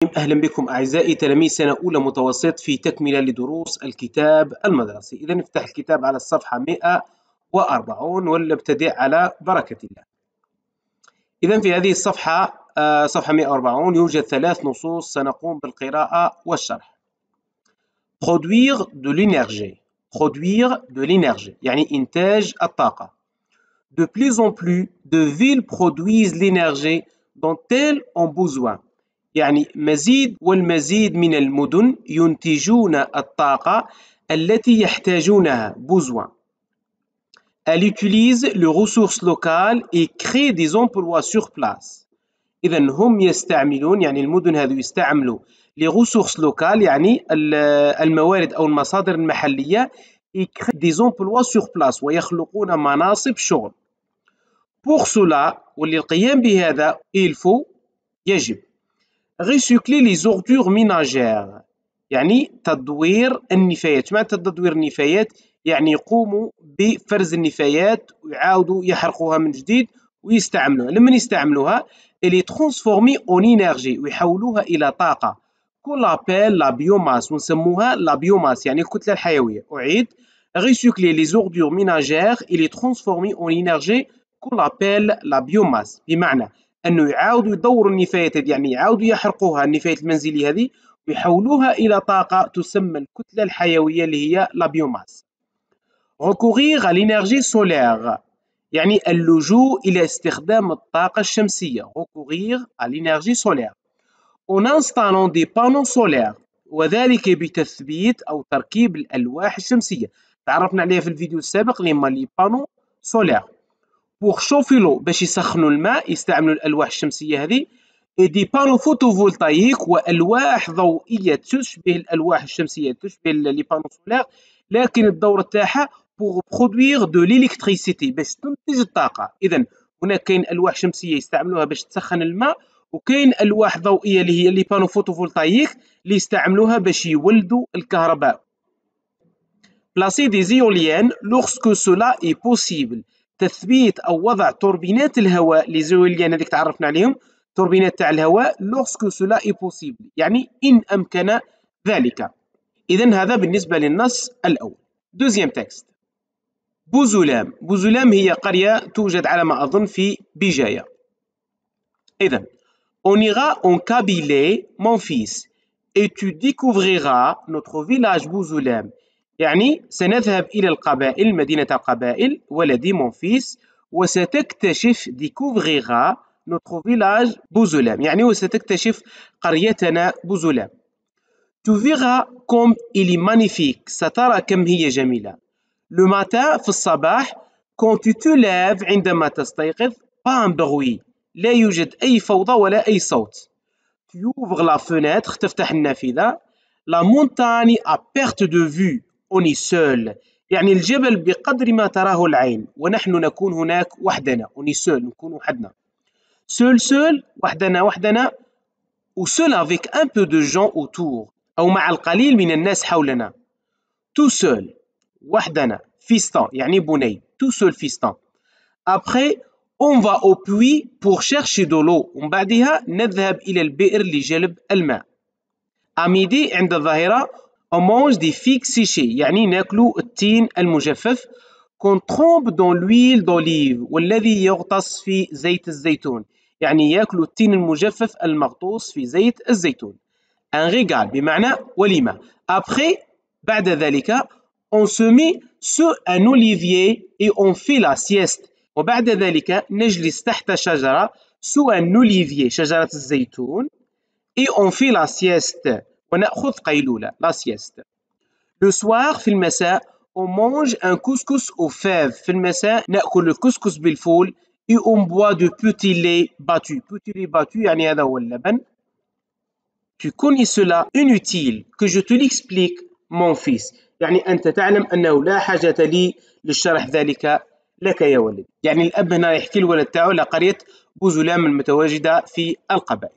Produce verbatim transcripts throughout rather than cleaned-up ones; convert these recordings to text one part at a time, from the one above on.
طيب أهلا بكم أعزائي تلاميذ سنة أولى متوسط في تكملة لدروس الكتاب المدرسي. إذا نفتح الكتاب على الصفحة مئة وأربعين ونبتدئ على بركة الله. إذا في هذه الصفحة آه صفحة مئة وأربعين يوجد ثلاث نصوص سنقوم بالقراءة والشرح. produire de l'énergie produire de l'énergie يعني إنتاج الطاقة. De plus en plus de villes produisent l'énergie dont elles ont besoin. يعني مزيد والمزيد من المدن ينتجون الطاقة التي يحتاجونها besoin. Elle utilise les ressources locales et crée des emplois sur place. إذا هم يستعملون يعني المدن هذو يستعملوا les ressources locales يعني الموارد أو المصادر المحلية et crée des emplois sur place ويخلقون مناصب شغل. Pour cela وللقيام بهذا il faut يجب recycler les ordures ménagères يعني تدوير النفايات. معنى تدوير النفايات يعني يقوموا بفرز النفايات ويعاودوا يحرقوها من جديد ويستعملوها. لما يستعملوها اللي ترانسفورمي اون انرجي ويحولوها الى طاقه كون لابيل لا بيوماس ونسموها لا بيوماس يعني الكتله الحيويه. اعيد recycler les ordures ménagères et les transformer en énergie qu'on appelle la biomasse بمعنى انه يعاودوا يدوروا النفايات هذه يعني يعاودوا يحرقوها النفايات المنزليه هذه ويحولوها الى طاقه تسمى الكتله الحيويه اللي هي لا بيوماس. recourir à l'énergie solaire يعني اللجوء الى استخدام الطاقه الشمسيه. recourir à l'énergie solaire en installant des panneaux solaires وذلك بتثبيت او تركيب الالواح الشمسيه. تعرفنا عليها في الفيديو السابق اللي هما لي بانو سولير. pour chauffer l'eau باش يسخنوا الماء يستعملوا الالواح الشمسيه هذه. et des panneaux photovoltaïques والواح ضوئيه تشبه الالواح الشمسيه تشبه لي بانو سولير لكن الدور تاعها pour produire de l'électricité باش تنتج الطاقه. اذا هناك كاين الواح شمسيه يستعملوها باش تسخن الماء وكاين الواح ضوئيه اللي هي لي بانو فوتوفولتايك اللي يستعملوها باش يولدوا الكهرباء. placer des éoliennes lorsque cela est possible تثبيت او وضع توربينات الهواء لي زيوليان هذيك تعرفنا عليهم توربينات تاع الهواء lorsque cela est possible يعني ان امكن ذلك. اذا هذا بالنسبه للنص الاول. دوزيام تكست. بوزولام بوزولام هي قريه توجد على ما اظن في بجايه. اذا on ira en Kabylie mon fils et tu découvriras notre village Bouzoulem يعني سنذهب إلى القبائل مدينة القبائل ولدي mon fils وستكتشف découvrira notre village Bouzoulem يعني وستكتشف قريتنا بوزولام. tu verras comme il est magnifique سترى كم هي جميلة. le matin في الصباح quand tu te lèves عندما تستيقظ pas un bruit لا يوجد أي فوضى ولا أي صوت. tu ouvres la fenêtre تفتح النافذة. la montagne à perte de vue on est seul يعني الجبل بقدر ما تراه العين ونحن نكون هناك وحدنا. on est seul نكون وحدنا. seul seul وحدنا وحدنا ou seul avec un peu de gens autour أو مع القليل من الناس حولنا. tout seul وحدنا fiston يعني بني tout seul fiston. après on va au puits pour chercher de l'eau ومن بعدها نذهب إلى البئر لجلب الماء. à midi عند الظهيرة on mange des figues séchées يعني ناكلوا التين المجفف qu'on trempe dans l'huile d'olive والذي يغطس في زيت الزيتون يعني ياكلوا التين المجفف المغطوس في زيت الزيتون. un régal بمعنى وليمة. après بعد ذلك on se met sur un olivier et on fait la sieste وبعد ذلك نجلس تحت شجرة sous un olivier شجرة الزيتون et on fait la sieste ونأخذ قيلولة la sieste. le soir في المساء on mange un couscous aux fèves في المساء نأكل الكسكس بالفول et on boit de petit lait battu. petit lait battu يعني هذا هو اللبن. tu connais cela inutile que je te l'explique mon fils يعني أنت تعلم أنه لا حاجة لي للشرح ذلك لك يا ولد. يعني الأب هنا يحكي الولد تاعو لقرية بوزولام المتواجدة في القبائل.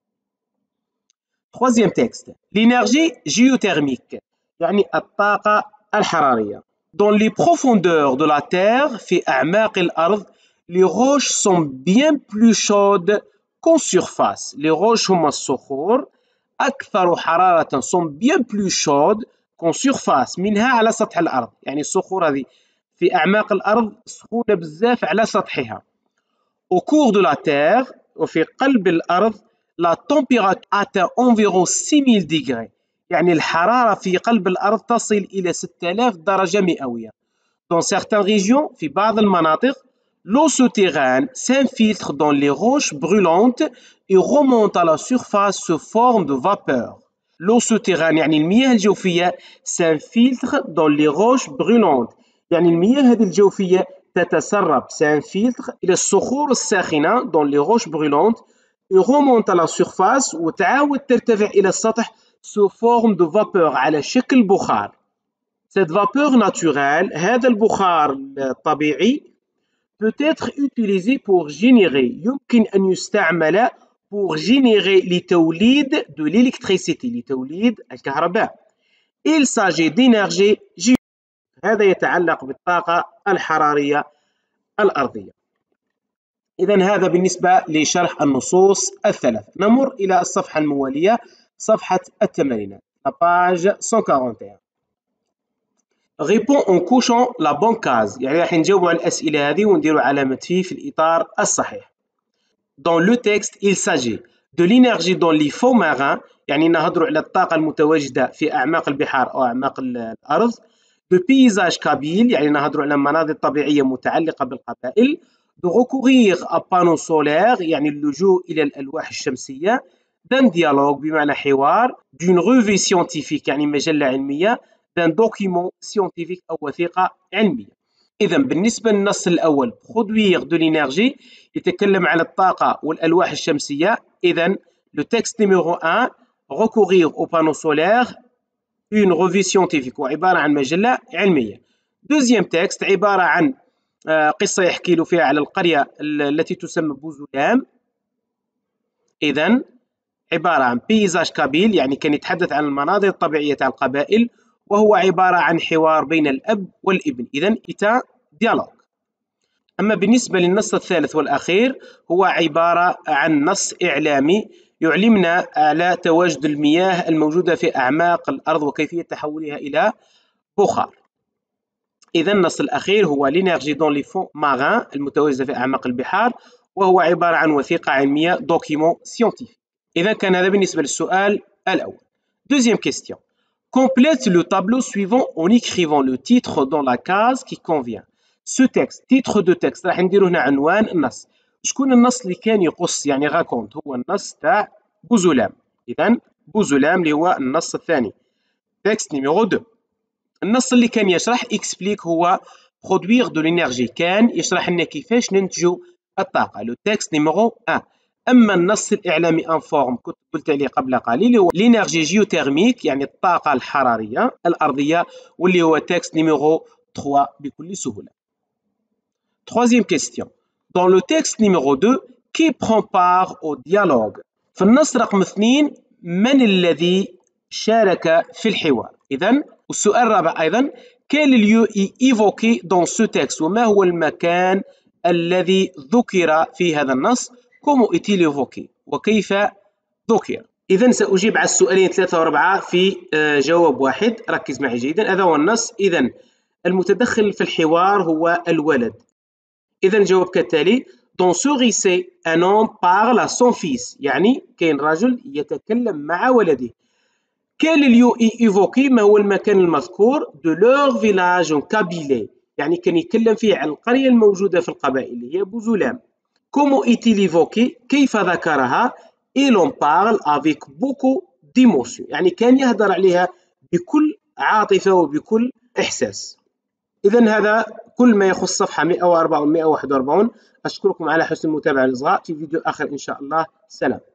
troisième texte. l'énergie géothermique يعني الطاقة الحرارية. dans les profondeurs de la terre في أعماق الأرض les roches sont bien plus chaudes qu'en surface. les roches هما الصخور أكثر حرارة sont bien plus chaudes qu'en surface منها على سطح الأرض، يعني الصخور هذه في أعماق الأرض سخونة بزاف على سطحها. Au cours de la terre وفي قلب الأرض la température atteint environ six mille degrés، يعني الحرارة في قلب الأرض تصل إلى ستة آلاف درجة مئوية. Dans certaines régions في بعض المناطق l'eau souterraine s'infiltre dans les roches brûlantes et remonte à la surface sous forme de vapeur. L'eau souterraine يعني المياه الجوفية s'infiltre dans les roches brûlantes، يعني المياه هذه الجوفية تتسرب s'infiltre إلى الصخور الساخنة dans les roches brûlantes et remonte à la surface وتعاود ترتفع إلى السطح sous forme de vapeur على شكل بخار. Cette vapeur naturelle هذا البخار الطبيعي peut être utilisé pour générer يمكن أن يستعمل pour générer لتوليد de l'électricité لتوليد الكهرباء. Il s'agit d'énergie géothermique، هذا يتعلق بالطاقة الحرارية الأرضية. إذن هذا بالنسبة لشرح النصوص الثلاث. نمر إلى الصفحة الموالية، صفحة التمارين la page cent quarante et un. Réponds en cochant la bonne case، يعني راح نجاوبوا على الأسئلة هذه ونديروا علامة في في الإطار الصحيح. Dans le texte il s'agit de l'énergie dans les fonds marins، يعني نهضروا على الطاقة المتواجدة في أعماق البحار أو أعماق الأرض. de paysage kabyle، يعني نهضروا على مناظر طبيعية متعلقة بالقبائل. de recourir à panneaux solaires، يعني اللجوء إلى الألواح الشمسية. d'un dialogue بمعنى حوار. d'une revue scientifique يعني مجلة علمية. d'un document scientifique أو وثيقة علمية. إذا بالنسبة للنص الأول produire de l'énergie يتكلم عن الطاقة والألواح الشمسية. إذا le texte numéro un recourir aux panneaux solaires une revue scientifique وعبارة عن مجلة علمية. deuxième texte عبارة عن قصة يحكي له فيها على القرية التي تسمى بوزولام. إذا عبارة عن بيزاج كابيل، يعني كان يتحدث عن المناظر الطبيعية تاع القبائل، وهو عبارة عن حوار بين الأب والابن. إذا إتا ديالوج. أما بالنسبة للنص الثالث والأخير هو عبارة عن نص إعلامي يعلمنا على تواجد المياه الموجودة في أعماق الأرض وكيفية تحولها إلى بخار. إذا النص الأخير هو l'énergie dans les fonds marins المتواجدة في أعماق البحار، وهو عبارة عن وثيقة علمية document scientifique. إذا كان هذا بالنسبة للسؤال الأول. Deuxième question. Complète le tableau suivant en écrivant le titre dans la case qui convient. Ce texte titre de texte راح نديرو هنا عنوان النص. شكون النص اللي كان يقص يعني راكونت؟ هو النص تاع بوزولام. إذا بوزولام اللي هو النص الثاني. تكست نيميرو اثنين. النص اللي كان يشرح اكسبليك هو produire de l'énergie، كان يشرح لنا كيفاش ننتجو الطاقة. لو تكست نيميرو واحد. أما النص الإعلامي انفورم كنت قلت عليه قبل قليل هو لينيرجي جيوتيرميك، يعني الطاقة الحرارية الأرضية، واللي هو تكست نيميرو ثلاثة بكل سهولة. Troisième question. Dans le texte numéro deux, qui prend part au dialogue؟ في النص رقم اثنين من الذي شارك في الحوار؟ إذن والسؤال الرابع أيضا quel lieu est évoqué dans ce texte؟ وما هو المكان الذي ذكر في هذا النص؟ comment est-il évoqué؟ وكيف ذكر؟ إذن سأجيب على السؤالين ثلاثة وأربعة في جواب واحد. ركز معي جيدا. هذا هو النص. إذن المتدخل في الحوار هو الولد. إذن جواب كالتالي: dans ce récit un homme parle à son fils، يعني كاين رجل يتكلم مع ولده. quel lieu est évoqué؟ ما هو المكان المذكور؟ de leur village en Kabylie، يعني كان يتكلم فيه عن القرية الموجودة في القبائل اللي هي بوزولام. comment est-il évoqué؟ كيف ذكرها؟ il en parle avec beaucoup d'émotion، يعني كان يهدر عليها بكل عاطفة وبكل إحساس. إذن هذا كل ما يخص صفحة مئة وأربعة و مئة وواحد وأربعين. أشكركم على حسن المتابعة الإصغاء. في فيديو آخر إن شاء الله. سلام.